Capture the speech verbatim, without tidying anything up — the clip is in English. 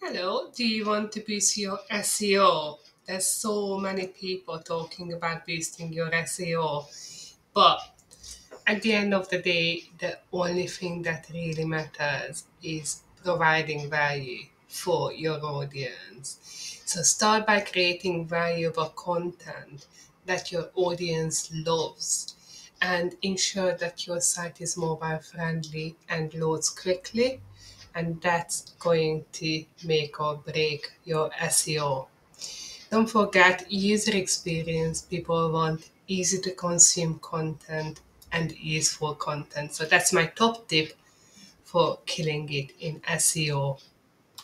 Hello, do you want to boost your S E O? There's so many people talking about boosting your S E O, but at the end of the day, the only thing that really matters is providing value for your audience. So start by creating valuable content that your audience loves and ensure that your site is mobile friendly and loads quickly, and that's going to make or break your S E O. Don't forget user experience. People want easy to consume content and useful content. So that's my top tip for killing it in S E O.